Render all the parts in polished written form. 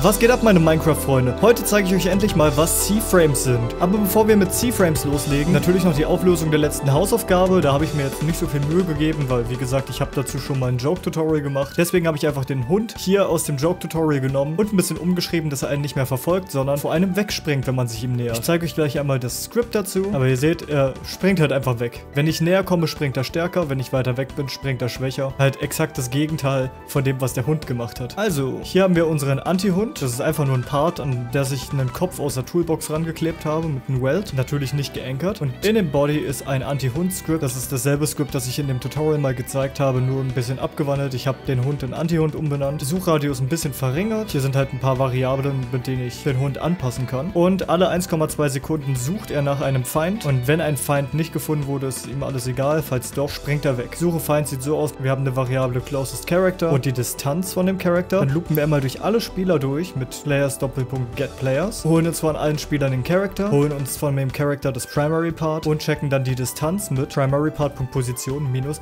Was geht ab, meine Minecraft-Freunde? Heute zeige ich euch endlich mal, was C-Frames sind. Aber bevor wir mit C-Frames loslegen, natürlich noch die Auflösung der letzten Hausaufgabe. Da habe ich mir jetzt nicht so viel Mühe gegeben, weil, wie gesagt, ich habe dazu schon mal ein Joke-Tutorial gemacht. Deswegen habe ich einfach den Hund hier aus dem Joke-Tutorial genommen und ein bisschen umgeschrieben, dass er einen nicht mehr verfolgt, sondern vor einem wegspringt, wenn man sich ihm nähert. Ich zeige euch gleich einmal das Skript dazu, aber ihr seht, er springt halt einfach weg. Wenn ich näher komme, springt er stärker. Wenn ich weiter weg bin, springt er schwächer. Halt exakt das Gegenteil von dem, was der Hund gemacht hat. Also, hier haben wir unseren Anti-Hund. Das ist einfach nur ein Part, an der ich einen Kopf aus der Toolbox rangeklebt habe mit einem Weld. Natürlich nicht geankert. Und in dem Body ist ein Anti-Hund-Script. Das ist dasselbe Skript, das ich in dem Tutorial mal gezeigt habe, nur ein bisschen abgewandelt. Ich habe den Hund in Anti-Hund umbenannt. Suchradius ein bisschen verringert. Hier sind halt ein paar Variablen, mit denen ich den Hund anpassen kann. Und alle 1,2 Sekunden sucht er nach einem Feind. Und wenn ein Feind nicht gefunden wurde, ist ihm alles egal. Falls doch, springt er weg. Suche Feind sieht so aus. Wir haben eine Variable Closest Character und die Distanz von dem Charakter. Dann loopen wir einmal durch alle Spieler durch mit Players Doppelpunkt Get Players. Holen uns von allen Spielern den Charakter. Holen uns von dem Charakter das Primary Part und checken dann die Distanz mit Primary Part.Position minus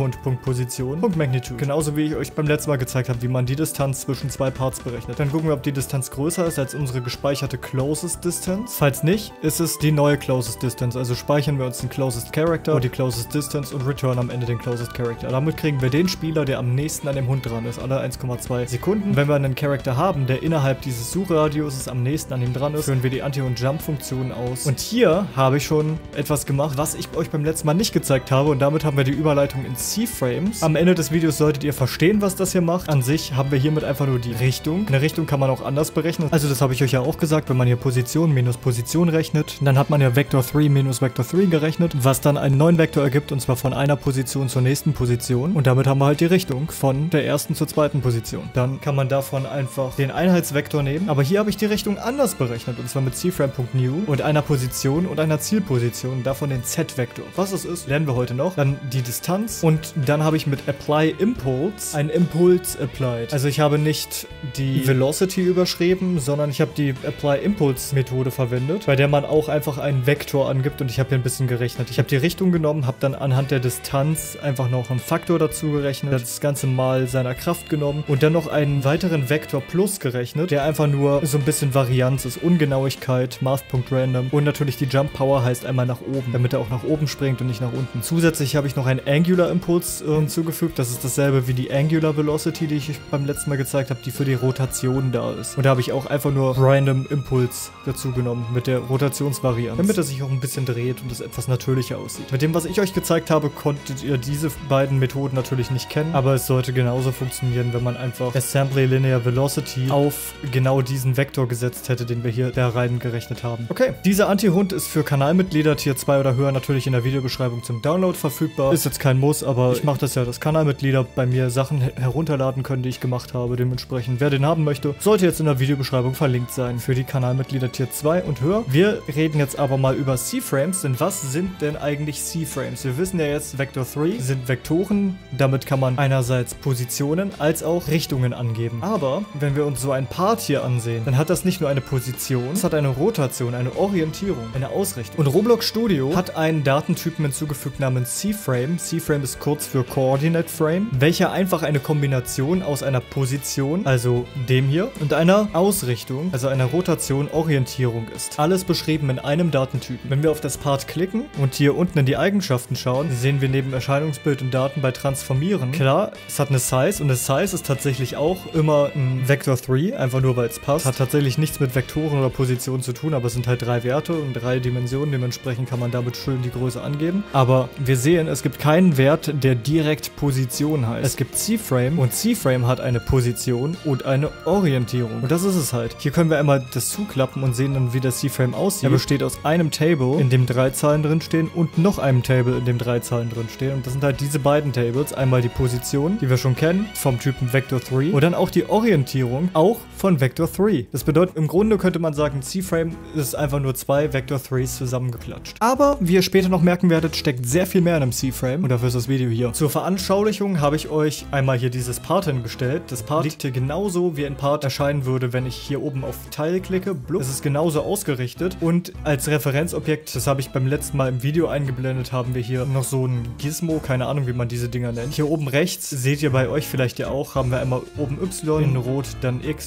Anti-Hund.Position.Magnitude. Genauso wie ich euch beim letzten Mal gezeigt habe, wie man die Distanz zwischen zwei Parts berechnet. Dann gucken wir, ob die Distanz größer ist als unsere gespeicherte Closest Distance. Falls nicht, ist es die neue Closest Distance. Also speichern wir uns den Closest Character und die Closest Distance und return am Ende den Closest Character. Damit kriegen wir den Spieler, der am nächsten an dem Hund dran ist, alle 1,2 Sekunden. Wenn wir einen Charakter haben, der innerhalb dieses Suchradius am nächsten an ihm dran ist, führen wir die Anti- und Jump-Funktion aus. Und hier habe ich schon etwas gemacht, was ich euch beim letzten Mal nicht gezeigt habe, und damit haben wir die Überleitung in C-Frames. Am Ende des Videos solltet ihr verstehen, was das hier macht. An sich haben wir hiermit einfach nur die Richtung. Eine Richtung kann man auch anders berechnen. Also das habe ich euch ja auch gesagt, wenn man hier Position minus Position rechnet, dann hat man ja Vector 3 minus Vector 3 gerechnet, was dann einen neuen Vektor ergibt, und zwar von einer Position zur nächsten Position. Und damit haben wir halt die Richtung von der ersten zur zweiten Position. Dann kann man davon einfach den Einheitsvektor nehmen. Aber hier habe ich die Richtung anders berechnet, und zwar mit cframe.new und einer Position und einer Zielposition, davon den Z-Vektor. Was es ist, lernen wir heute noch. Dann die Distanz, und dann habe ich mit Apply Impulse einen Impuls applied. Also ich habe nicht die Velocity überschrieben, sondern ich habe die Apply Impulse Methode verwendet, bei der man auch einfach einen Vektor angibt, und ich habe hier ein bisschen gerechnet. Ich habe die Richtung genommen, habe dann anhand der Distanz einfach noch einen Faktor dazu gerechnet, das Ganze mal seiner Kraft genommen und dann noch einen weiteren Vektor plus gerechnet, der einfach nur so ein bisschen Varianz ist, Ungenauigkeit, Math.random, und natürlich die Jump Power heißt einmal nach oben, damit er auch nach oben springt und nicht nach unten. Zusätzlich habe ich noch einen Angular Impuls hinzugefügt. Das ist dasselbe wie die Angular Velocity, die ich euch beim letzten Mal gezeigt habe, die für die Rotation da ist. Und da habe ich auch einfach nur Random Impuls dazu genommen mit der Rotationsvarianz, damit er sich auch ein bisschen dreht und es etwas natürlicher aussieht. Mit dem, was ich euch gezeigt habe, konntet ihr diese beiden Methoden natürlich nicht kennen, aber es sollte genauso funktionieren, wenn man einfach Assembly Linear Velocity auf genau diesen Vektor gesetzt hätte, den wir hier da rein gerechnet haben. Okay, dieser Anti-Hund ist für Kanalmitglieder Tier 2 oder höher natürlich in der Videobeschreibung zum Download verfügbar. Ist jetzt kein Muss, aber ich mache das ja, dass Kanalmitglieder bei mir Sachen herunterladen können, die ich gemacht habe. Dementsprechend, wer den haben möchte, sollte jetzt in der Videobeschreibung verlinkt sein für die Kanalmitglieder Tier 2 und höher. Wir reden jetzt aber mal über C-Frames, denn was sind denn eigentlich C-Frames? Wir wissen ja jetzt, Vector 3 sind Vektoren. Damit kann man einerseits Positionen als auch Richtungen angeben. Aber wenn wir uns so ein Part hier ansehen, dann hat das nicht nur eine Position, es hat eine Rotation, eine Orientierung, eine Ausrichtung. Und Roblox Studio hat einen Datentypen hinzugefügt namens C-Frame. C-Frame ist kurz für Coordinate Frame, welcher einfach eine Kombination aus einer Position, also dem hier, und einer Ausrichtung, also einer Rotation, Orientierung ist. Alles beschrieben in einem Datentypen. Wenn wir auf das Part klicken und hier unten in die Eigenschaften schauen, sehen wir neben Erscheinungsbild und Daten bei Transformieren, klar, es hat eine Size, und eine Size ist tatsächlich auch immer ein Vector 3, einfach nur weil es passt. Hat tatsächlich nichts mit Vektoren oder Positionen zu tun, aber es sind halt 3 Werte und 3 Dimensionen, dementsprechend kann man damit schön die Größe angeben. Aber wir sehen, es gibt keinen Wert, der direkt Position heißt. Es gibt C-Frame, und C-Frame hat eine Position und eine Orientierung. Und das ist es halt. Hier können wir einmal das zuklappen und sehen dann, wie der C-Frame aussieht. Er besteht aus einem Table, in dem 3 Zahlen drin stehen, und noch einem Table, in dem 3 Zahlen drin stehen. Und das sind halt diese beiden Tables. Einmal die Position, die wir schon kennen, vom Typen Vector 3, und dann auch die Orientierung, auch von Vector 3. Das bedeutet, im Grunde könnte man sagen, C-Frame ist einfach nur 2 Vector 3s zusammengeklatscht. Aber, wie ihr später noch merken werdet, steckt sehr viel mehr in einem C-Frame, und dafür ist das Video hier. Zur Veranschaulichung habe ich euch einmal hier dieses Part hingestellt. Das Part liegt hier genauso, wie ein Part erscheinen würde, wenn ich hier oben auf Teil klicke. Blub. Es ist genauso ausgerichtet, und als Referenzobjekt, das habe ich beim letzten Mal im Video eingeblendet, haben wir hier noch so ein Gizmo, keine Ahnung, wie man diese Dinger nennt. Hier oben rechts, seht ihr bei euch vielleicht ja auch, haben wir einmal oben Y in Rot, dann X und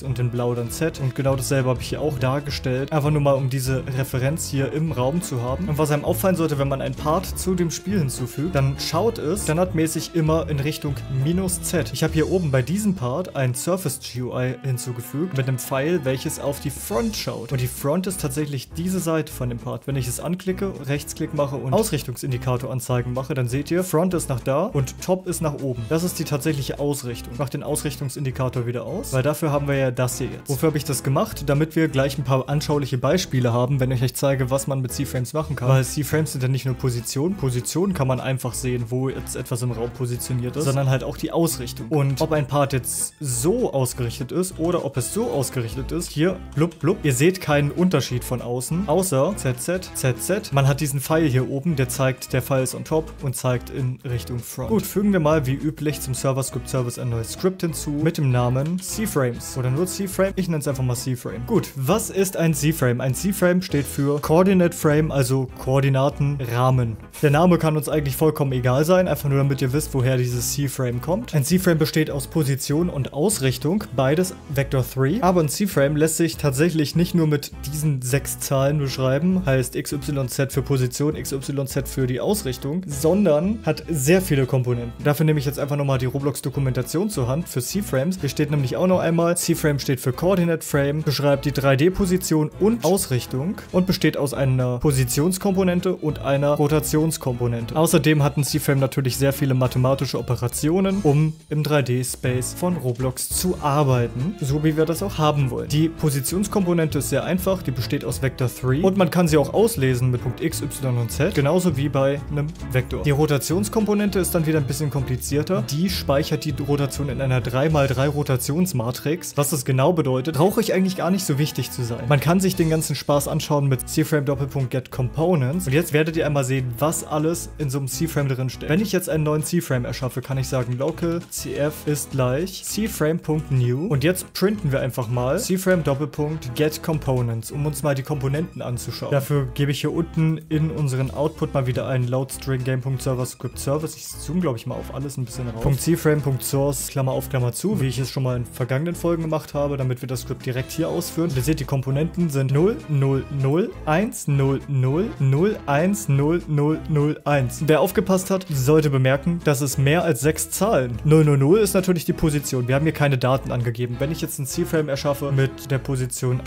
und in blau dann Z. Und genau dasselbe habe ich hier auch dargestellt. Einfach nur mal, um diese Referenz hier im Raum zu haben. Und was einem auffallen sollte, wenn man ein Part zu dem Spiel hinzufügt, dann schaut es standardmäßig immer in Richtung -Z. Ich habe hier oben bei diesem Part ein Surface GUI hinzugefügt mit einem Pfeil, welches auf die Front schaut. Und die Front ist tatsächlich diese Seite von dem Part. Wenn ich es anklicke, Rechtsklick mache und Ausrichtungsindikator anzeigen mache, dann seht ihr, Front ist nach da und Top ist nach oben. Das ist die tatsächliche Ausrichtung. Ich mache den Ausrichtungsindikator wieder aus, weil dafür haben wir ja das hier jetzt. Wofür habe ich das gemacht? Damit wir gleich ein paar anschauliche Beispiele haben, wenn ich euch zeige, was man mit C-Frames machen kann. Weil C-Frames sind ja nicht nur Position. Position kann man einfach sehen, wo jetzt etwas im Raum positioniert ist, sondern halt auch die Ausrichtung. Und ob ein Part jetzt so ausgerichtet ist oder ob es so ausgerichtet ist, hier, blub, blub, ihr seht keinen Unterschied von außen, außer ZZ, ZZ. Man hat diesen Pfeil hier oben, der zeigt, der Pfeil ist on top und zeigt in Richtung Front. Gut, fügen wir mal wie üblich zum Server-Script-Service ein neues Script hinzu mit dem Namen C-Frames oder nur C-Frame. Ich nenne es einfach mal C-Frame. Gut, was ist ein C-Frame? Ein C-Frame steht für Coordinate Frame, also Koordinatenrahmen. Der Name kann uns eigentlich vollkommen egal sein, einfach nur damit ihr wisst, woher dieses C-Frame kommt. Ein C-Frame besteht aus Position und Ausrichtung, beides Vector 3. Aber ein C-Frame lässt sich tatsächlich nicht nur mit diesen 6 Zahlen beschreiben, heißt XYZ für Position, XYZ für die Ausrichtung, sondern hat sehr viele Komponenten. Dafür nehme ich jetzt einfach nochmal die Roblox-Dokumentation zur Hand für C-Frames. Hier steht nämlich auch noch einmal, C-Frame steht für Coordinate Frame, beschreibt die 3D-Position und Ausrichtung und besteht aus einer Positionskomponente und einer Rotationskomponente. Außerdem hat ein C-Frame natürlich sehr viele mathematische Operationen, um im 3D-Space von Roblox zu arbeiten, so wie wir das auch haben wollen. Die Positionskomponente ist sehr einfach, die besteht aus Vector 3 und man kann sie auch auslesen mit Punkt X, Y und Z, genauso wie bei einem Vektor. Die Rotationskomponente ist dann wieder ein bisschen komplizierter. Die speichert die Rotation in einer 3×3 Rotationsmatrix. Was das genau bedeutet, brauche ich eigentlich gar nicht so wichtig zu sein. Man kann sich den ganzen Spaß anschauen mit C-Frame::Get_Components und jetzt werdet ihr einmal sehen, was alles in so einem C-Frame drin steckt. Wenn ich jetzt einen neuen C-Frame erschaffe, kann ich sagen local cf ist gleich C-Frame.new und jetzt printen wir einfach mal C-Frame::Get Components, um uns mal die Komponenten anzuschauen. Dafür gebe ich hier unten in unseren Output mal wieder einen loadstring game.server-script-service. Ich zoome, glaube ich, mal auf alles ein bisschen raus. .cframe.source, Klammer auf, Klammer zu, wie ich es schon mal in vergangenen Folgen gemacht habe, damit wir das Skript direkt hier ausführen. Ihr seht, die Komponenten sind 0, 0, 0, 1, 0, 0, 0, 1, 0, 0, 0, 1. Wer aufgepasst hat, sollte bemerken, dass es mehr als 6 Zahlen. 0, 0, 0 ist natürlich die Position. Wir haben hier keine Daten angegeben. Wenn ich jetzt einen C-Frame erschaffe mit der Position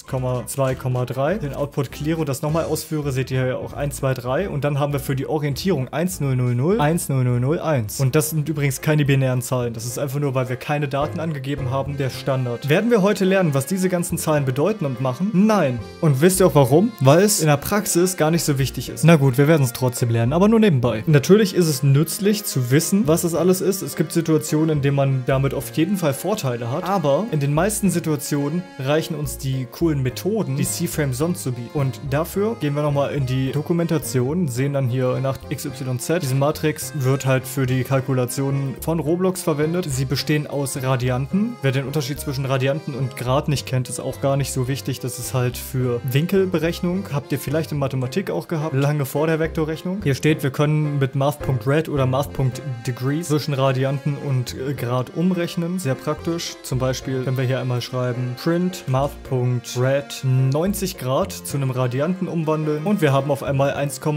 1,2,3, den Output clear und das nochmal ausführe, seht ihr hier auch 1, 2, 3 und dann haben wir für die Orientierung 1, 0, 0, 0, 1, 0, 0, 0, 1. Und das sind übrigens keine binären Zahlen. Das ist einfach nur, weil wir keine Daten angegeben haben, der Standard. Werden wir heute lernen, was diese ganzen Zahlen bedeuten und machen? Nein. Und wisst ihr auch warum? Weil es in der Praxis gar nicht so wichtig ist. Na gut, wir werden es trotzdem lernen, aber nur nebenbei. Natürlich ist es nützlich zu wissen, was das alles ist. Es gibt Situationen, in denen man damit auf jeden Fall Vorteile hat, aber in den meisten Situationen reichen uns die coolen Methoden, die C-Frame sonst so bieten. Und dafür gehen wir nochmal in die Dokumentation, sehen dann hier nach XYZ. Diese Matrix wird halt für die Kalkulationen von Roblox verwendet. Sie bestehen aus Radianten. Wer den Unterschied zwischen Radianten und Grad nicht kennt, ist auch gar nicht so wichtig. Das ist halt für Winkelberechnung. Habt ihr vielleicht in Mathematik auch gehabt, lange vor der Vektorrechnung. Hier steht, wir können mit Math.Red oder Math.Degrees zwischen Radianten und Grad umrechnen. Sehr praktisch. Zum Beispiel, wenn wir hier einmal schreiben, print Math.Red 90 Grad zu einem Radianten umwandeln und wir haben auf einmal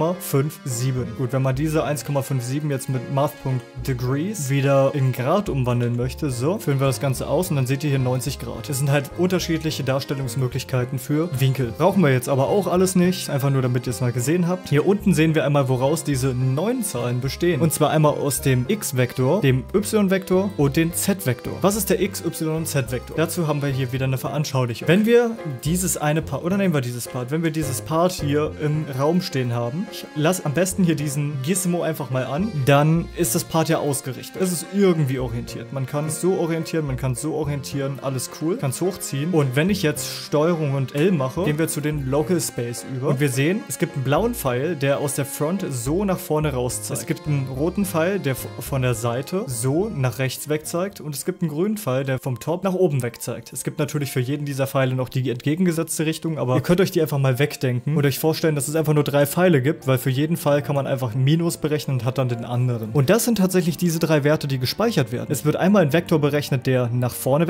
1,57. Gut, wenn man diese 1,57 jetzt mit Math.Degrees wieder in Grad umwandeln möchte, so, führen wir das Ganze aus und dann seht ihr hier 90 Grad. Es sind halt unterschiedliche Darstellungsmöglichkeiten für Winkel. Brauchen wir jetzt aber auch alles nicht, einfach nur damit ihr es mal gesehen habt. Hier unten sehen wir einmal, woraus diese 9 Zahlen bestehen. Und zwar einmal aus dem X-Vektor, dem Y-Vektor und dem Z-Vektor. Was ist der X, Y und Z-Vektor? Dazu haben wir hier wieder eine Veranschaulichung. Wenn wir dieses eine Part, oder nehmen wir dieses Part, wenn wir dieses Part hier im Raum stehen haben, ich lasse am besten hier diesen Gizmo einfach mal an, dann ist das Part ja ausgerichtet. Es ist irgendwie orientiert. Man kann es so orientieren, man kann es so orientieren, alles cool, kann es hochziehen. Und wenn ich jetzt Steuerung und L mache, gehen wir zu den Local Space über. Und wir sehen, es gibt einen blauen Pfeil, der aus der Front so nach vorne raus zeigt. Es gibt einen roten Pfeil, der von der Seite so nach rechts weg zeigt. Und es gibt einen grünen Pfeil, der vom Top nach oben weg zeigt. Es gibt natürlich für jeden dieser Pfeile noch die entgegengesetzte Richtung, aber ihr könnt euch die einfach mal wegdenken und euch vorstellen, dass es einfach nur 3 Pfeile gibt, weil für jeden Pfeil kann man einfach ein Minus berechnen und hat dann den anderen. Und das sind tatsächlich diese 3 Werte, die gespeichert werden. Es wird einmal ein Vektor berechnet, der nach vorne weg zeigt,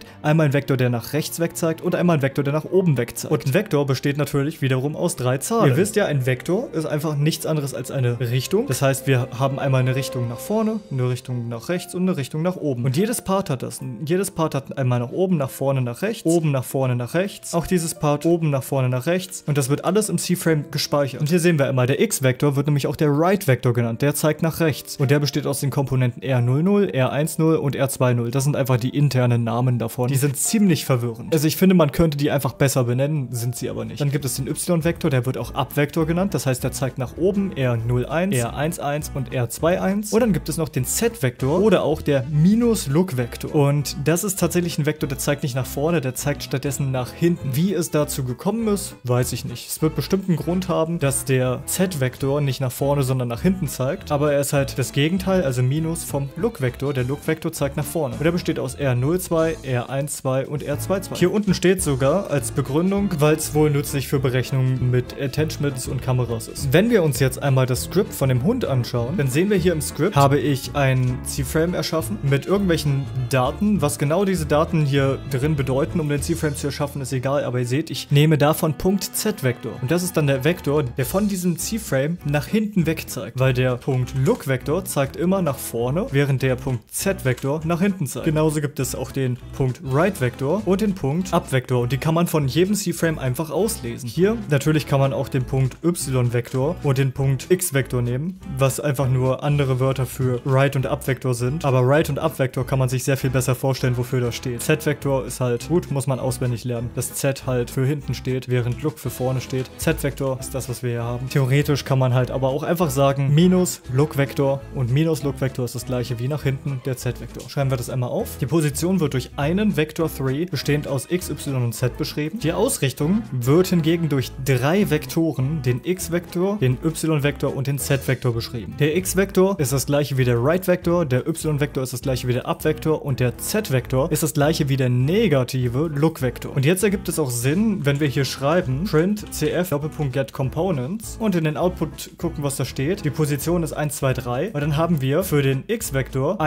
einmal ein Vektor, der nach rechts weg zeigt und einmal ein Vektor, der nach oben weg zeigt. Und ein Vektor besteht natürlich wiederum aus 3 Zahlen. Ihr wisst ja, ein Vektor ist einfach nichts anderes als eine Richtung. Das heißt, wir haben einmal eine Richtung nach vorne, eine Richtung nach rechts und eine Richtung nach oben. Und jedes Part hat das. Und jedes Part hat einmal nach oben, nach vorne, nach rechts, oben, nach vorne, nach rechts. Auch dieses Part oben, nach vorne, nach rechts. Und das wird alles im C-Frame gespeichert. Und hier sehen wir einmal, der X-Vektor wird nämlich auch der Right-Vektor genannt. Der zeigt nach rechts. Und der besteht aus den Komponenten R00, R10 und R20. Das sind einfach die internen Namen davon. Die sind ziemlich verwirrend. Also ich finde, man könnte die einfach besser benennen, sind sie aber nicht. Dann gibt es den Y-Vektor, der wird auch Abvektor genannt. Das heißt, der zeigt nach oben R01, R11 und R21. Und dann gibt es noch den Z-Vektor oder auch der Minus-Look-Vektor. Und das ist tatsächlich ein Vektor, der zeigt nicht nach vorne, der zeigt stattdessen nach hinten. Wie es dazu gekommen ist, weiß ich nicht. Es wird bestimmt einen Grund haben, dass der Z-Vektor nicht nach vorne, sondern nach hinten zeigt. Aber er ist halt das Gegenteil, also Minus vom Look-Vektor. Der Look-Vektor zeigt nach vorne. Und der besteht aus R02, R12 und R22. Hier unten steht sogar als Begründung, weil es wohl nützlich für Berechnungen mit Attachments und Kameras ist. Wenn wir uns jetzt einmal das Script von dem Hund anschauen, dann sehen wir hier im Script, habe ich ein C-Frame erschaffen mit irgendwelchen Daten. Was genau diese Daten hier drin bedeuten, um den C-Frame zu erschaffen, ist egal. Aber ihr seht, ich nehme davon Punkt Z-Vektor. Und das ist dann der Vektor, der von diesem C-Frame nach hinten weg zeigt. Weil der Punkt Look-Vektor zeigt immer nach vorne, während der Punkt Z-Vektor nach hinten zeigt. Genauso gibt es auch den Punkt Right-Vektor und den Punkt Up-Vektor. Und die kann man von jedem C-Frame einfach auslesen. Hier natürlich kann man auch den Punkt Y-Vektor und den Punkt X-Vektor nehmen, was einfach nur andere Wörter für Right und Up-Vektor sind. Aber Right und Up-Vektor kann man sich sehr viel besser vorstellen, wofür das steht. Z-Vektor ist halt gut, muss man auswendig lernen. Das Z halt für hinten steht, während Look für vorne steht. Z-Vektor ist das, was wir hier haben. Theoretisch kann man halt aber auch einfach sagen, minus Look-Vektor und minus Look-Vektor ist das gleiche wie nach hinten der Z-Vektor. Schreiben wir das einmal auf. Die Position wird durch einen Vektor 3 bestehend aus X, Y und Z beschrieben. Die Ausrichtung wird hingegen durch 3 Vektoren, den X-Vektor, den Y-Vektor und den Z-Vektor beschrieben. Der X-Vektor ist das gleiche wie der Right-Vektor, der Y-Vektor ist das gleiche wie der Up-Vektor und der Z-Vektor ist das gleiche wie der negative Look-Vektor. Und jetzt ergibt es auch Sinn, wenn wir hier schreiben, print cf get components und in den Output gucken, was da steht. Die Position ist 1, 2, 3 und dann haben wir für den X-Vektor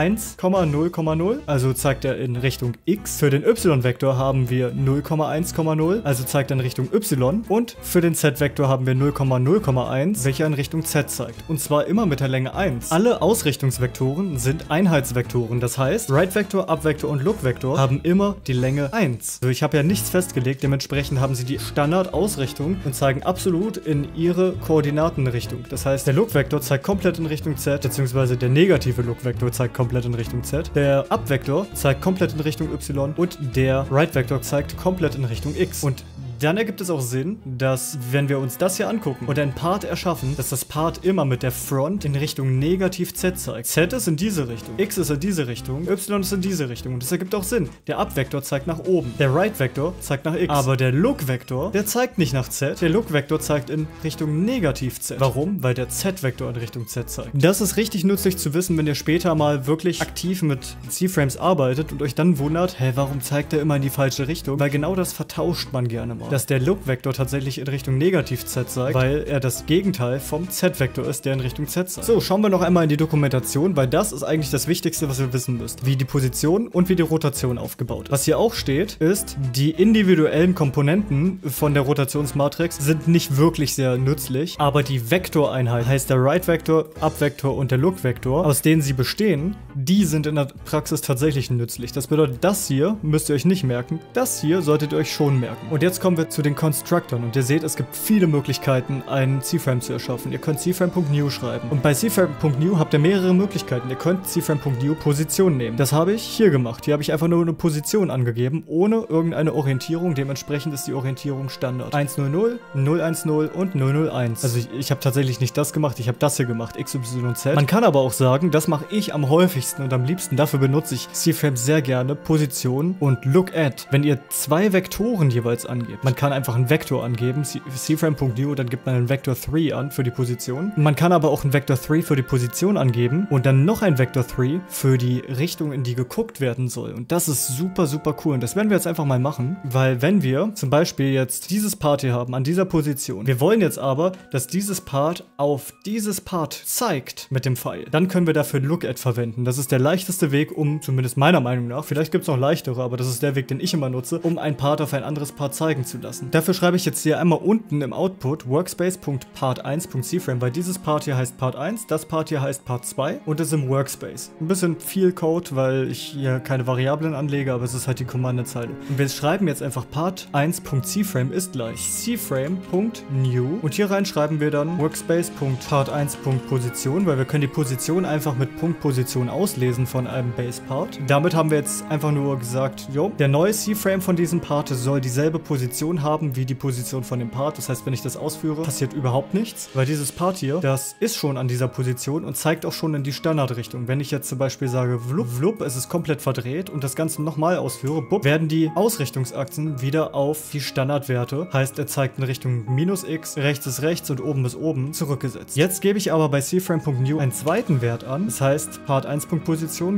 1,0,0, also zeigt er in Richtung X. Für den Y-Vektor haben wir 0,1,0, also zeigt er in Richtung Y. Und für den Z-Vektor haben wir 0,0,1, welcher in Richtung Z zeigt. Und zwar immer mit der Länge 1. Alle Ausrichtungsvektoren sind Einheitsvektoren. Das heißt, Right-Vektor, Up-Vektor und Look-Vektor haben immer die Länge 1. Also ich habe ja nichts festgelegt, dementsprechend haben sie die Standardausrichtung und zeigen absolut in ihre Koordinatenrichtung. Das heißt, der Look-Vektor zeigt komplett in Richtung Z, beziehungsweise der negative Look-Vektor zeigt komplett in Richtung Z. Der Up-Vektor zeigt komplett in Richtung Y und der Right-Vektor zeigt komplett in Richtung X. Und dann ergibt es auch Sinn, dass, wenn wir uns das hier angucken und ein Part erschaffen, dass das Part immer mit der Front in Richtung negativ Z zeigt. Z ist in diese Richtung, X ist in diese Richtung, Y ist in diese Richtung. Und das ergibt auch Sinn. Der Up-Vektor zeigt nach oben, der Right-Vektor zeigt nach X. Aber der Look-Vektor, der zeigt nicht nach Z. Der Look-Vektor zeigt in Richtung negativ Z. Warum? Weil der Z-Vektor in Richtung Z zeigt. Das ist richtig nützlich zu wissen, wenn ihr später mal wirklich aktiv mit C-Frames arbeitet und euch dann wundert, hä, warum zeigt er immer in die falsche Richtung? Weil genau das vertauscht man gerne mal. Dass der Look-Vektor tatsächlich in Richtung negativ Z zeigt, weil er das Gegenteil vom Z-Vektor ist, der in Richtung Z zeigt. So, schauen wir noch einmal in die Dokumentation, weil das ist eigentlich das Wichtigste, was ihr wissen müsst. Wie die Position und wie die Rotation aufgebaut ist. Was hier auch steht, ist, die individuellen Komponenten von der Rotationsmatrix sind nicht wirklich sehr nützlich, aber die Vektoreinheit, heißt der Right-Vektor, Up-Vektor und der Look-Vektor, aus denen sie bestehen, die sind in der Praxis tatsächlich nützlich. Das bedeutet, das hier müsst ihr euch nicht merken, das hier solltet ihr euch schon merken. Und jetzt kommen wir zu den Constructoren und ihr seht, es gibt viele Möglichkeiten, einen C-Frame zu erschaffen. Ihr könnt cframe.new schreiben und bei cframe.new habt ihr mehrere Möglichkeiten. Ihr könnt cframe.new Position nehmen. Das habe ich hier gemacht. Hier habe ich einfach nur eine Position angegeben, ohne irgendeine Orientierung. Dementsprechend ist die Orientierung Standard. 100, 010 und 001. Also ich habe tatsächlich nicht das gemacht, ich habe das hier gemacht, X, Y und Z. Man kann aber auch sagen, das mache ich am häufigsten und am liebsten. Dafür benutze ich C-Frame sehr gerne, Position und Look at. Wenn ihr 2 Vektoren jeweils angebt. Man man kann einfach einen Vektor angeben, cframe.new, dann gibt man einen Vector 3 an für die Position. Man kann aber auch einen Vector 3 für die Position angeben und dann noch ein Vector 3 für die Richtung, in die geguckt werden soll. Und das ist super, super cool. Und das werden wir jetzt einfach mal machen, weil wenn wir zum Beispiel jetzt dieses Part hier haben, an dieser Position, wir wollen jetzt aber, dass dieses Part auf dieses Part zeigt mit dem Pfeil, dann können wir dafür Look@, verwenden. Das ist der leichteste Weg, um, zumindest meiner Meinung nach, vielleicht gibt es noch leichtere, aber das ist der Weg, den ich immer nutze, um ein Part auf ein anderes Part zeigen zu lassen. Dafür schreibe ich jetzt hier einmal unten im Output workspace.part1.cframe, weil dieses Part hier heißt Part 1, das Part hier heißt Part 2 und ist im Workspace. Ein bisschen viel Code, weil ich hier keine Variablen anlege, aber es ist halt die Kommandozeile. Und wir schreiben jetzt einfach part1.cframe ist gleich cframe.new und hier rein schreiben wir dann workspace.part1.position, weil wir können die Position einfach mit Punktposition auslesen von einem Base-Part. Damit haben wir jetzt einfach nur gesagt, jo, der neue C-Frame von diesem Part soll dieselbe Position haben wie die Position von dem Part. Das heißt, wenn ich das ausführe, passiert überhaupt nichts, weil dieses Part hier, das ist schon an dieser Position und zeigt auch schon in die Standardrichtung. Wenn ich jetzt zum Beispiel sage, vlup, vlup, es ist komplett verdreht und das Ganze nochmal ausführe, bup, werden die Ausrichtungsachsen wieder auf die Standardwerte, heißt, er zeigt in Richtung -x, rechts ist rechts und oben ist oben, zurückgesetzt. Jetzt gebe ich aber bei cframe.new einen zweiten Wert an, das heißt Part1.position,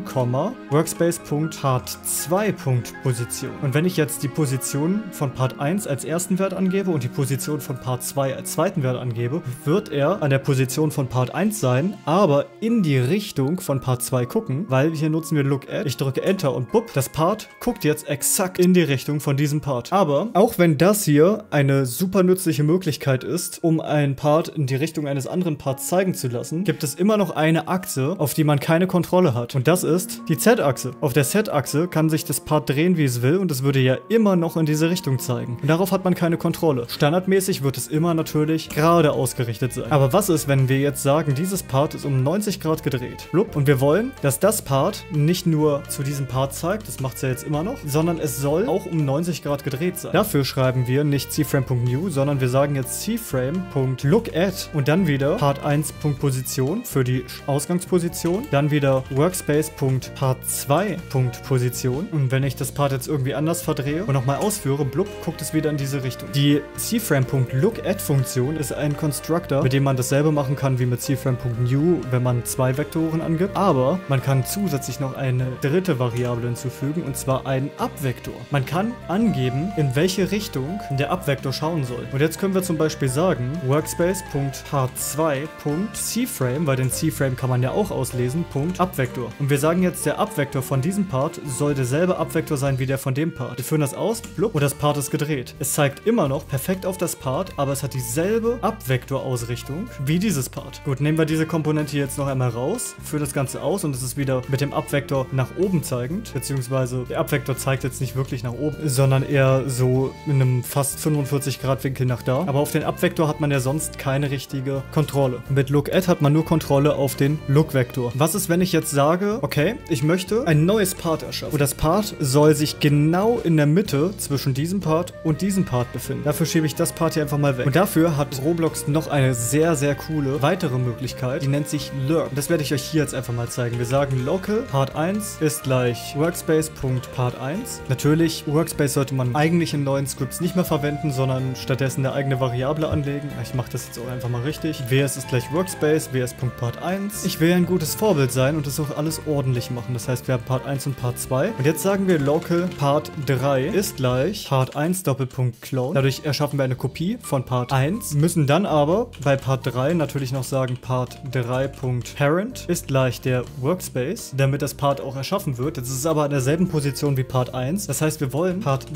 Workspace.part2.position. Und wenn ich jetzt die Position von Part 1 als ersten Wert angebe und die Position von Part 2 als zweiten Wert angebe, wird er an der Position von Part 1 sein, aber in die Richtung von Part 2 gucken, weil hier nutzen wir Look@. Ich drücke Enter und bupp, das Part guckt jetzt exakt in die Richtung von diesem Part. Aber auch wenn das hier eine super nützliche Möglichkeit ist, um einen Part in die Richtung eines anderen Parts zeigen zu lassen, gibt es immer noch eine Achse, auf die man keine Kontrolle hat. Und das ist die Z-Achse. Auf der Z-Achse kann sich das Part drehen, wie es will, und es würde ja immer noch in diese Richtung zeigen. Und darauf hat man keine Kontrolle. Standardmäßig wird es immer natürlich gerade ausgerichtet sein. Aber was ist, wenn wir jetzt sagen, dieses Part ist um 90 Grad gedreht? Und wir wollen, dass das Part nicht nur zu diesem Part zeigt, das macht es ja jetzt immer noch, sondern es soll auch um 90 Grad gedreht sein. Dafür schreiben wir nicht cframe.new, sondern wir sagen jetzt cframe.look@, und dann wieder part1.position für die Ausgangsposition, dann wieder workspace.part2.position, und wenn ich das Part jetzt irgendwie anders verdrehe und nochmal ausführe, blub, guckt es wieder in diese Richtung. Die cframe.look@-Funktion ist ein Constructor, mit dem man dasselbe machen kann wie mit cframe.new, wenn man zwei Vektoren angibt, aber man kann zusätzlich noch eine dritte Variable hinzufügen, und zwar einen Abvektor. Man kann angeben, in welche Richtung der Abvektor schauen soll. Und jetzt können wir zum Beispiel sagen, workspace.part2.cframe, weil den C-Frame kann man ja auch auslesen, Abvektor. Und wir sagen jetzt, der Abvektor von diesem Part soll derselbe Abvektor sein wie der von dem Part. Wir führen das aus, blub, und das Part ist gedreht. Es zeigt immer noch perfekt auf das Part, aber es hat dieselbe Abvektorausrichtung wie dieses Part. Gut, nehmen wir diese Komponente hier jetzt noch einmal raus, führen das Ganze aus, und es ist wieder mit dem Abvektor nach oben zeigend, beziehungsweise der Abvektor zeigt jetzt nicht wirklich nach oben, sondern eher so in einem fast 45 Grad Winkel nach da. Aber auf den Abvektor hat man ja sonst keine richtige Kontrolle. Mit Look@, hat man nur Kontrolle auf den Look-Vektor. Was ist, wenn ich jetzt sage, okay, ich möchte ein neues Part erschaffen, und das Part soll sich genau in der Mitte zwischen diesem Part und diesem Part befinden. Dafür schiebe ich das Part hier einfach mal weg. Und dafür hat Roblox noch eine sehr, sehr coole weitere Möglichkeit, die nennt sich Lerp. Das werde ich euch hier jetzt einfach mal zeigen. Wir sagen local part1 ist gleich workspace.part1. Natürlich, Workspace sollte man eigentlich in neuen Scripts nicht mehr verwenden, sondern stattdessen eine eigene Variable anlegen. Ich mache das jetzt auch einfach mal richtig. ws ist gleich workspace, ws.part1. Ich will ein gutes Vorbild sein und das auch alles ordentlich machen. Das heißt, wir haben Part 1 und Part 2. Und jetzt sagen wir local part 3 ist gleich part 1 Doppelpunkt clone. Dadurch erschaffen wir eine Kopie von Part 1. Müssen dann aber bei Part 3 natürlich noch sagen, part 3.parent ist gleich der Workspace, damit das Part auch erschaffen wird. Jetzt ist es aber an derselben Position wie Part 1. Das heißt, wir wollen Part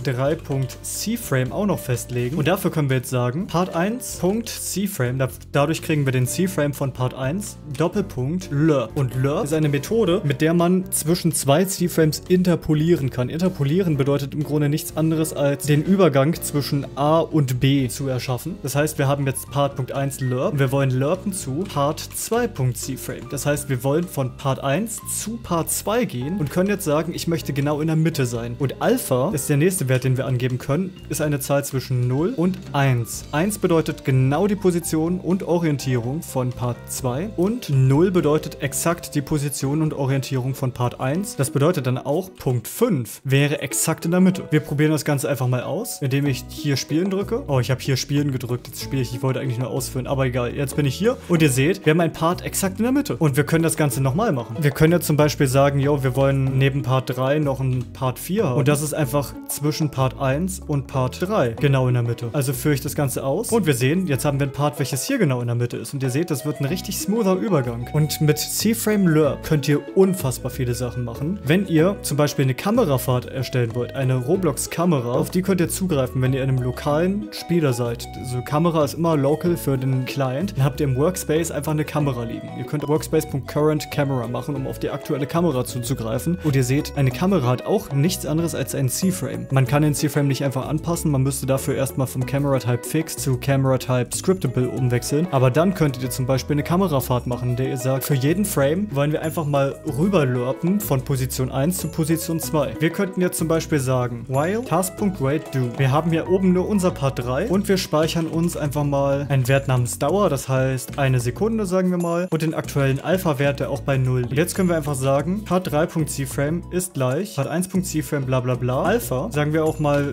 3.cframe auch noch festlegen. Und dafür können wir jetzt sagen, Part 1.cframe, dadurch kriegen wir den C-Frame von Part 1, Doppelpunkt Lerp. Und Lerp ist eine Methode, mit der man zwischen zwei C-Frames interpolieren kann. Interpolieren bedeutet im Grunde nichts anderes als den Übergang zwischen A und B zu erschaffen. Das heißt, wir haben jetzt Part.1 Lerp und wir wollen lerpen zu Part2.cframe. Das heißt, wir wollen von Part 1 zu Part 2 gehen und können jetzt sagen, ich möchte genau in der Mitte sein. Und Alpha ist der nächste Wert, den wir angeben können, ist eine Zahl zwischen 0 und 1. 1 bedeutet genau die Position und Orientierung von Part 2 und 0 bedeutet exakt die Position und Orientierung von Part 1. Das bedeutet dann auch, Punkt 5 wäre exakt in der Mitte. Wir probieren das Ganze einfach mal aus. indem ich hier Spielen drücke. Oh, ich habe hier Spielen gedrückt. Jetzt spiele ich. Ich wollte eigentlich nur ausführen, aber egal. Jetzt bin ich hier und ihr seht, wir haben einen Part exakt in der Mitte. Und wir können das Ganze nochmal machen. Wir können ja zum Beispiel sagen, yo, wir wollen neben Part 3 noch einen Part 4 haben. Und das ist einfach zwischen Part 1 und Part 3 genau in der Mitte. Also führe ich das Ganze aus und wir sehen, jetzt haben wir ein Part, welches hier genau in der Mitte ist. Und ihr seht, das wird ein richtig smoother Übergang. Und mit C-Frame Lerp könnt ihr unfassbar viele Sachen machen. Wenn ihr zum Beispiel eine Kamerafahrt erstellen wollt, eine Roblox-Kamera, auf die könnt ihr zugreifen, wenn ihr in einem lokalen Spieler seid. Also Kamera ist immer local für den Client. Dann habt ihr im Workspace einfach eine Kamera liegen. Ihr könnt workspace.current-camera machen, um auf die aktuelle Kamera zuzugreifen. Und ihr seht, eine Kamera hat auch nichts anderes als einen C-Frame. Man kann den C-Frame nicht einfach anpassen, man müsste dafür erstmal vom Camera Type Fixed zu Camera Type Scriptable umwechseln. Aber dann könntet ihr zum Beispiel eine Kamerafahrt machen, in der ihr sagt, für jeden Frame wollen wir einfach mal rüberlurpen von Position 1 zu Position 2. Wir könnten jetzt zum Beispiel sagen, while task.waitDo. Wir haben hier oben nur unser Part 3 und wir speichern uns einfach mal einen Wert namens Dauer, das heißt eine Sekunde, sagen wir mal, und den aktuellen Alpha-Wert, der auch bei 0 liegt. Jetzt können wir einfach sagen, Part 3.cframe ist gleich Part 1.cframe bla bla bla. Alpha, sagen wir auch mal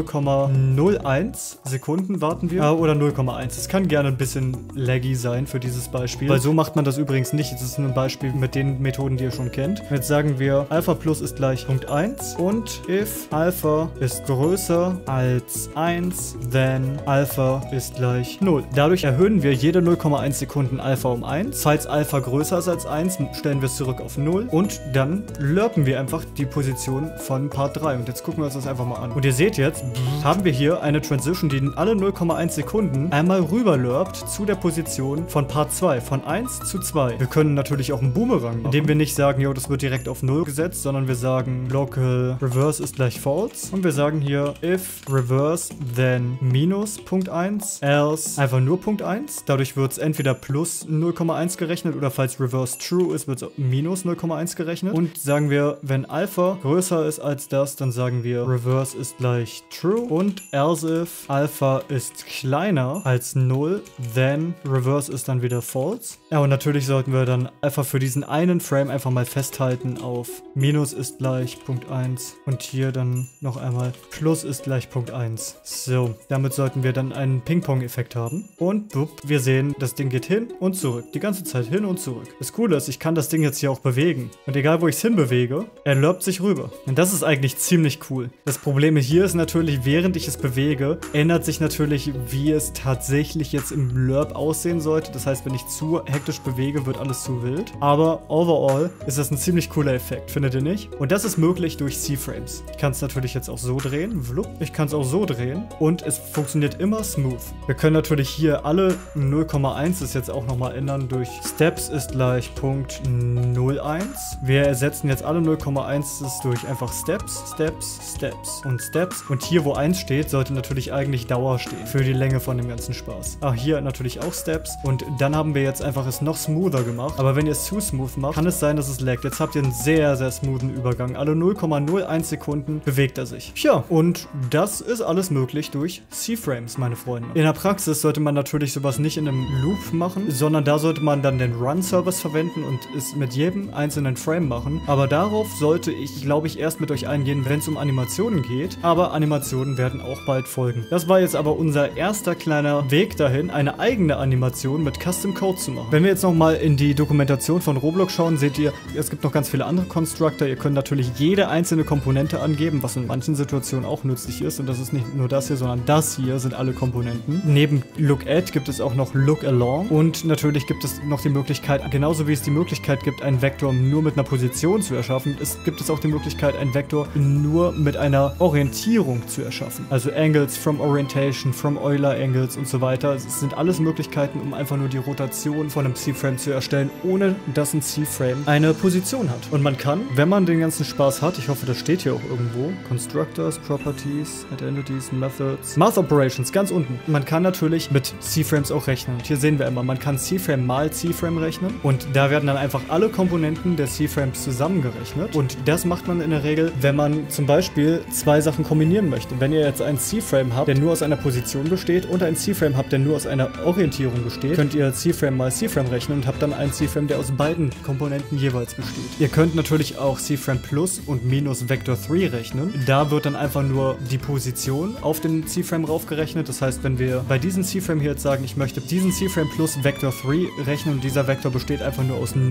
0,01 Sekunden warten wir, oder 0,1. Das kann gerne ein bisschen laggy sein für dieses Beispiel, weil so macht man das übrigens nicht. Das ist nur ein Beispiel mit den Methoden, die ihr schon kennt. Jetzt sagen wir, Alpha plus ist gleich Punkt 1 und if Alpha ist größer als 1, then Alpha ist gleich 0. Dadurch erhöhen wir jede 0,1 Sekunden Alpha um 1. Falls Alpha größer ist als 1, stellen wir es zurück auf 0 und dann lerpen wir einfach die Position von Part 3. Und jetzt gucken wir uns das einfach mal an. Und ihr seht jetzt, haben wir hier eine Transition, die in alle 0,1 Sekunden einmal rüberlerpt zu der Position von Part 2, von 1 zu 2. Wir können natürlich auch einen Boomerang machen, indem wir nicht sagen, jo, das wird direkt auf 0 gesetzt, sondern wir sagen, local reverse ist gleich false. Und wir sagen hier, if reverse, then minus Punkt 1, else einfach nur Punkt 1. Dadurch wird es entweder plus 0,1 gerechnet oder falls reverse true ist, wird es minus 0,1 gerechnet. Und sagen wir, wenn Alpha größer ist als das, dann sagen wir, reverse ist gleich true. Und else if Alpha ist kleiner als 0, then reverse ist dann wieder false. Ja, und natürlich sollten wir dann einfach für diesen einen Frame einfach mal festhalten auf minus ist gleich Punkt 1 und hier dann noch einmal plus ist gleich Punkt 1. So, damit sollten wir dann einen Ping-Pong-Effekt haben. Und bup, wir sehen, das Ding geht hin und zurück. Die ganze Zeit hin und zurück. Das Coole ist, ich kann das Ding jetzt hier auch bewegen. Und egal, wo ich es hinbewege, er lerpt sich rüber. Und das ist eigentlich ziemlich cool. Das Problem hier ist natürlich, während ich es bewege, ändert sich natürlich, wie es tatsächlich jetzt im Lerp aussehen sollte. Das heißt, wenn ich zu hektisch bewege, wird alles zu wild. Aber overall ist das ein ziemlich cooler Effekt, findet ihr nicht? Und das ist möglich durch C-Frames. Ich kann es natürlich jetzt auch so drehen. Ich kann es auch so drehen. Und es funktioniert immer smooth. Wir können natürlich hier alle 0,1 das jetzt auch nochmal ändern durch Steps ist gleich Punkt 0,1. Wir ersetzen jetzt alle 0,1 durch einfach Steps, Steps, Steps und Steps. Und hier, wo 1 steht, sollte natürlich eigentlich Dauer stehen für die Länge von dem ganzen Spaß. Ach, hier natürlich auch Steps. Und dann haben wir jetzt einfach es noch smoother gemacht. Aber wenn ihr es zu smooth macht, kann es sein, dass es laggt. Jetzt habt ihr einen sehr, sehr smoothen Übergang. Alle 0,01 Sekunden bewegt er sich. Tja, und das ist alles möglich durch C-Frames, meine Freunde. In der Praxis sollte man natürlich sowas nicht in einem Loop machen, sondern da sollte man dann den Run-Service verwenden und es mit jedem einzelnen Frame machen. Aber darauf sollte ich, glaube ich, erst mit euch eingehen, wenn es um Animationen geht. Aber Animationen werden auch bald folgen. Das war jetzt aber unser erster kleiner Weg dahin, eine eigene Animation mit Custom Code zu machen. Wenn wir jetzt nochmal in die Dokumentation von Roblox schauen, seht ihr, es gibt noch ganz viele andere Constructor. Ihr könnt natürlich jede einzelne Komponente angeben, was in manchen Situationen auch nützlich ist. Und das ist nicht nur das hier, sondern das hier sind alle Komponenten. Neben Look At gibt es auch noch Look Along. Und natürlich gibt es noch die Möglichkeit, genauso wie es die Möglichkeit gibt, einen Vektor nur mit einer Position zu erschaffen, gibt es auch die Möglichkeit, einen Vektor nur mit einer Orientierung zu erschaffen. Also Angles from Orientation, from Euler Angles und so weiter. Es sind alles Möglichkeiten, um einfach nur die Rotation von einem C-Frame zu erstellen, ohne dass ein C-Frame eine Position hat. Und man kann, wenn man den ganzen Spaß hat, ich hoffe, das steht hier auch irgendwo, Constructors, Properties, Identities, Methods, Math Operations, ganz unten. Man kann natürlich mit C-Frames auch rechnen. Und hier sehen wir immer, man kann C-Frame mal C-Frame rechnen und da werden dann einfach alle Komponenten der C-Frames zusammengerechnet und das macht man in der Regel, wenn man zum Beispiel zwei Sachen kombinieren möchte. Wenn ihr jetzt einen C-Frame habt, der nur aus einer Position besteht und einen C-Frame habt, der nur aus einer Orientierung besteht, könnt ihr C-Frame mal C-Frame rechnen und habt dann einen C-Frame, der aus beiden Komponenten jeweils besteht. Ihr könnt natürlich auch C-Frame plus und minus Vector 3 rechnen. Da wird dann einfach nur die Position auf den C-Frame raufgerechnet. Das heißt, wenn wir bei diesem C-Frame hier jetzt sagen, ich möchte diesen C-Frame plus Vector 3 rechnen und dieser Vektor besteht einfach nur aus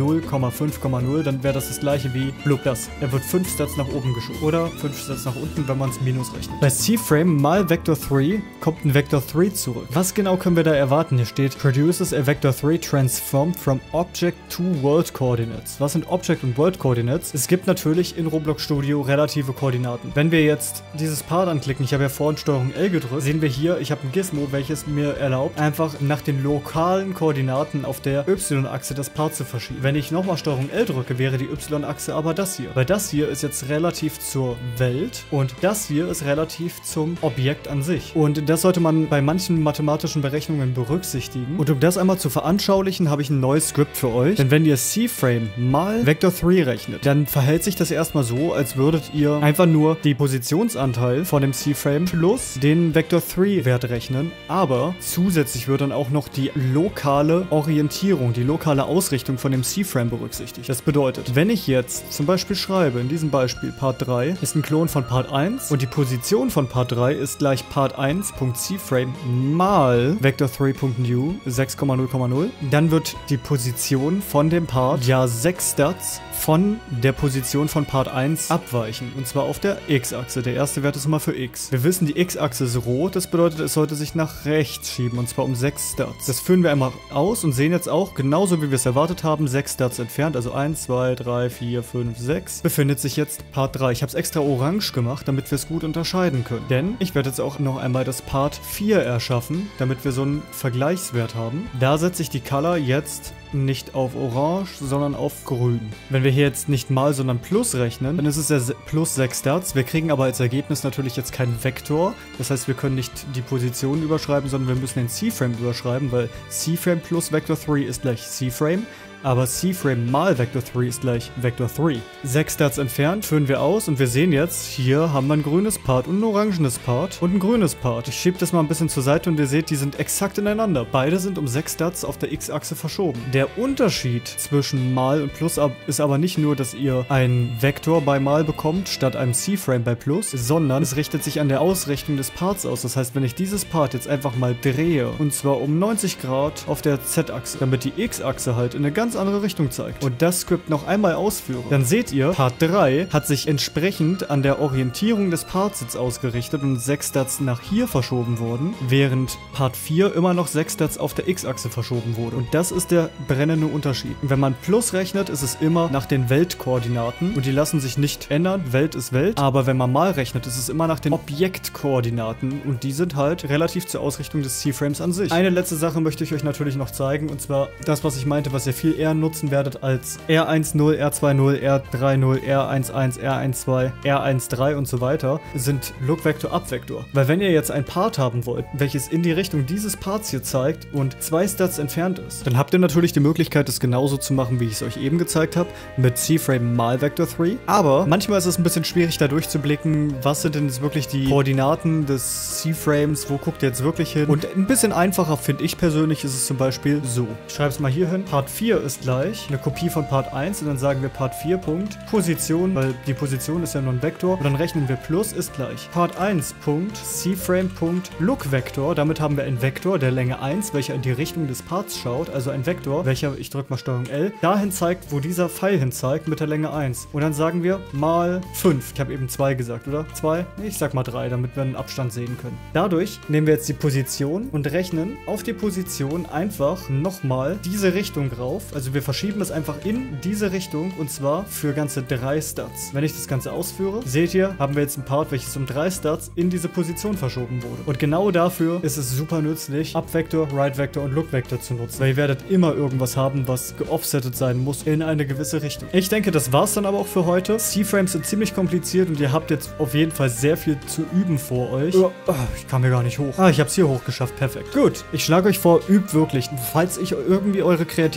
0,5,0, dann wäre das gleiche wie blub das. Er wird 5 Stats nach oben geschoben oder 5 Stats nach unten, wenn man es minus rechnet. Bei C-Frame mal Vector 3 kommt ein Vector 3 zurück. Was genau können wir da erwarten? Hier steht, produces a Vector 3 transformed from Object to World Coordinates. Was sind Object und World Coordinates? Es gibt natürlich in Roblox Studio relative Koordinaten. Wenn wir jetzt dieses Part anklicken, ich habe ja vorhin Steuerung L gedrückt, sehen wir hier, ich habe ein Gizmo, welches mir erlaubt, einfach nach den lokalen Koordinaten auf der Y-Achse das Part zu verschieben. Wenn ich nochmal Steuerung L drücke, wäre die Y-Achse aber das hier. Weil das hier ist jetzt relativ zur Welt und das hier ist relativ zum Objekt an sich. Und das sollte man bei manchen mathematischen Berechnungen berücksichtigen. Und um das einmal zu veranschaulichen, habe ich ein neues Skript für euch. Denn wenn ihr C-Frame mal Vector 3 rechnet, dann verhält sich das erstmal so, als würdet ihr einfach nur die Positionsanteil von dem C-Frame plus den Vector 3 Wert rechnen. Aber zusätzlich wird dann auch noch die lokale Orientierung, die lokale Ausrichtung von dem C-Frame berücksichtigt. Das bedeutet, wenn ich jetzt zum Beispiel schreibe, in diesem Beispiel Part 3 ist ein Klon von Part 1 und die Position von Part 3 ist gleich Part 1.C-Frame mal Vector3.new 6,0,0, dann wird die Position von dem Part ja 6 Stats von der Position von Part 1 abweichen. Und zwar auf der X-Achse. Der erste Wert ist immer für X. Wir wissen, die X-Achse ist rot. Das bedeutet, es sollte sich nach rechts schieben. Und zwar um 6 Stats. Das führen wir einmal aus und sehen jetzt auch, genauso wie wir es erwartet haben, 6 Stats entfernt. Also 1, 2, 3, 4, 5, 6. Befindet sich jetzt Part 3. Ich habe es extra orange gemacht, damit wir es gut unterscheiden können. Denn ich werde jetzt auch noch einmal das Part 4 erschaffen, damit wir so einen Vergleichswert haben. Da setze ich die Color jetzt nicht auf orange, sondern auf grün. Wenn wir hier jetzt nicht mal, sondern plus rechnen, dann ist es ja plus 6 Stats. Wir kriegen aber als Ergebnis natürlich jetzt keinen Vektor. Das heißt, wir können nicht die Position überschreiben, sondern wir müssen den C-Frame überschreiben, weil C-Frame plus Vector 3 ist gleich C-Frame. Aber C-Frame mal Vector 3 ist gleich Vector 3. 6 Stats entfernt, führen wir aus und wir sehen jetzt, hier haben wir ein grünes Part und ein orangenes Part und ein grünes Part. Ich schiebe das mal ein bisschen zur Seite und ihr seht, die sind exakt ineinander. Beide sind um 6 Stats auf der X-Achse verschoben. Der Unterschied zwischen mal und plus ist aber nicht nur, dass ihr einen Vektor bei mal bekommt, statt einem C-Frame bei plus, sondern es richtet sich an der Ausrichtung des Parts aus. Das heißt, wenn ich dieses Part jetzt einfach mal drehe, und zwar um 90 Grad auf der Z-Achse, damit die X-Achse halt in eine ganz andere Richtung zeigt und das Skript noch einmal ausführe, dann seht ihr, Part 3 hat sich entsprechend an der Orientierung des Parts jetzt ausgerichtet und 6 Stats nach hier verschoben wurden, während Part 4 immer noch 6 Stats auf der X-Achse verschoben wurde. Und das ist der brennende Unterschied. Wenn man plus rechnet, ist es immer nach den Weltkoordinaten und die lassen sich nicht ändern. Welt ist Welt. Aber wenn man mal rechnet, ist es immer nach den Objektkoordinaten und die sind halt relativ zur Ausrichtung des C-Frames an sich. Eine letzte Sache möchte ich euch natürlich noch zeigen und zwar das, was ich meinte, was ihr viel eher nutzen werdet als R10, R20, R30, R11, R12, R13 und so weiter, sind Look-Vektor, Up-Vektor. Weil wenn ihr jetzt ein Part haben wollt, welches in die Richtung dieses Parts hier zeigt und 2 Stats entfernt ist, dann habt ihr natürlich die Möglichkeit, das genauso zu machen, wie ich es euch eben gezeigt habe, mit C-Frame mal Vector 3. Aber manchmal ist es ein bisschen schwierig, da durchzublicken, was sind denn jetzt wirklich die Koordinaten des C-Frames, wo guckt ihr jetzt wirklich hin? Und ein bisschen einfacher, finde ich persönlich, ist es zum Beispiel so. Ich schreibe es mal hier hin. Part 4 ist gleich eine Kopie von Part 1 und dann sagen wir Part 4 Punkt Position, weil die Position ist ja nur ein Vektor und dann rechnen wir plus ist gleich Part 1 Punkt C-Frame Punkt Look Vektor. Damit haben wir einen Vektor der Länge 1, welcher in die Richtung des Parts schaut, also ein Vektor, welcher, ich drücke mal Steuerung L, dahin zeigt, wo dieser Pfeil hin zeigt mit der Länge 1. Und dann sagen wir mal 5. Ich habe eben 2 gesagt, oder? 2? Ich sag mal 3, damit wir einen Abstand sehen können. Dadurch nehmen wir jetzt die Position und rechnen auf die Position einfach nochmal diese Richtung rauf. Also wir verschieben das einfach in diese Richtung und zwar für ganze 3 Stats. Wenn ich das Ganze ausführe, seht ihr, haben wir jetzt ein Part, welches um 3 Stats in diese Position verschoben wurde. Und genau dafür ist es super nützlich, Up-Vektor, Right-Vektor und Look-Vektor zu nutzen. Weil ihr werdet immer irgendwas haben, was geoffsettet sein muss in eine gewisse Richtung. Ich denke, das war's dann aber auch für heute. C-Frames sind ziemlich kompliziert und ihr habt jetzt auf jeden Fall sehr viel zu üben vor euch. Ich kam hier gar nicht hoch. Ich hab's hier hochgeschafft. Perfekt. Gut. Ich schlage euch vor, übt wirklich. Falls ich irgendwie eure Kreativität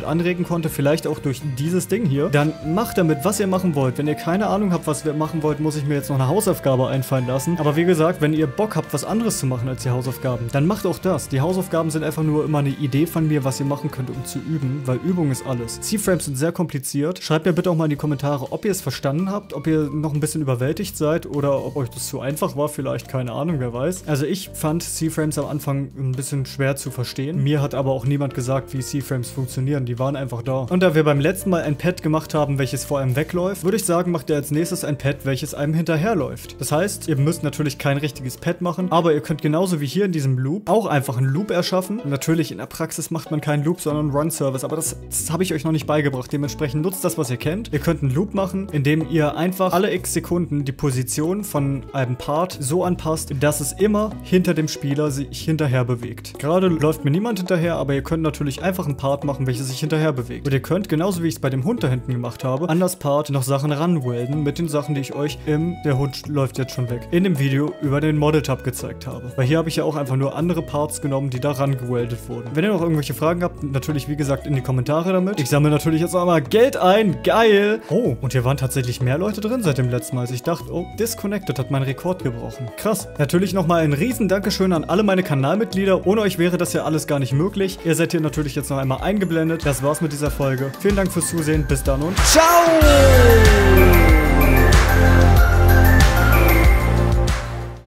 anregen konnte, vielleicht auch durch dieses Ding hier, dann macht damit, was ihr machen wollt. Wenn ihr keine Ahnung habt, was wir machen wollt, muss ich mir jetzt noch eine Hausaufgabe einfallen lassen. Aber wie gesagt, wenn ihr Bock habt, was anderes zu machen als die Hausaufgaben, dann macht auch das. Die Hausaufgaben sind einfach nur immer eine Idee von mir, was ihr machen könnt, um zu üben, weil Übung ist alles. C-Frames sind sehr kompliziert. Schreibt mir bitte auch mal in die Kommentare, ob ihr es verstanden habt, ob ihr noch ein bisschen überwältigt seid oder ob euch das zu einfach war, vielleicht, keine Ahnung, wer weiß. Also ich fand C-Frames am Anfang ein bisschen schwer zu verstehen. Mir hat aber auch niemand gesagt, wie C-Frames funktionieren. Die waren einfach da. Und da wir beim letzten Mal ein Pad gemacht haben, welches vor einem wegläuft, würde ich sagen, macht ihr als nächstes ein Pad, welches einem hinterherläuft. Das heißt, ihr müsst natürlich kein richtiges Pad machen, aber ihr könnt genauso wie hier in diesem Loop auch einfach einen Loop erschaffen. Und natürlich in der Praxis macht man keinen Loop, sondern einen Run-Service, aber das habe ich euch noch nicht beigebracht. Dementsprechend nutzt das, was ihr kennt. Ihr könnt einen Loop machen, indem ihr einfach alle x Sekunden die Position von einem Part so anpasst, dass es immer hinter dem Spieler sich hinterher bewegt. Gerade läuft mir niemand hinterher, aber ihr könnt natürlich einfach einen Part machen, welches sich hinterher bewegt. Und ihr könnt, genauso wie ich es bei dem Hund da hinten gemacht habe, an das Part noch Sachen ranwelden mit den Sachen, die ich euch der Hund läuft jetzt schon weg, in dem Video über den Model-Tab gezeigt habe. Weil hier habe ich ja auch einfach nur andere Parts genommen, die da rangeweldet wurden. Wenn ihr noch irgendwelche Fragen habt, natürlich wie gesagt in die Kommentare damit. Ich sammle natürlich jetzt auch mal Geld ein. Geil! Oh, und hier waren tatsächlich mehr Leute drin seit dem letzten Mal. Also ich dachte, oh, Disconnected hat meinen Rekord gebrochen. Krass. Natürlich nochmal ein riesen Dankeschön an alle meine Kanalmitglieder. Ohne euch wäre das ja alles gar nicht möglich. Ihr seid hier natürlich jetzt noch einmal eingeblendet. Das war's mit dieser Folge. Vielen Dank fürs Zusehen. Bis dann und ciao!